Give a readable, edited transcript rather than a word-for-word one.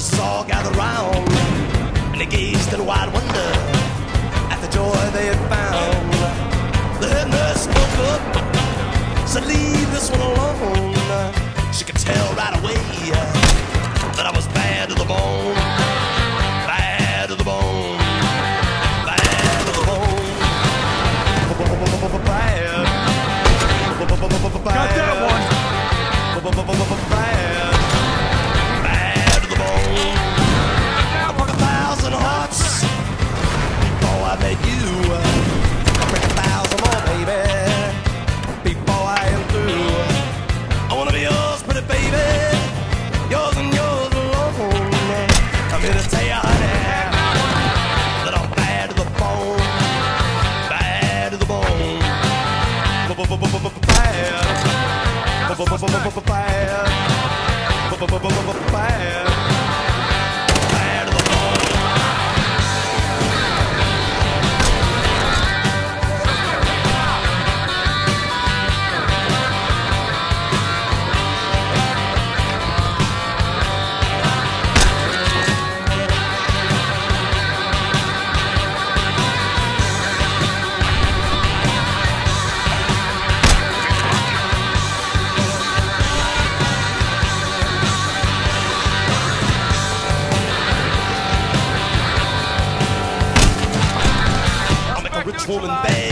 us all gathered round, and they gazed in wide wonder at the joy they had found. The head nurse spoke up, said, "Leave this one alone." She could tell right away that I was bad to the bone, bad to the bone, bad to the bone, bad. Got that one. Bad, bad to the bone. I broke 1,000 hearts before I met you. I'll break 1,000 more, baby, before I am through. I wanna be yours, pretty baby, yours and yours alone. I'm here to tell you, honey, that I'm bad to the bone, bad to the bone, bad. Bad to the bone. Rich woman bad.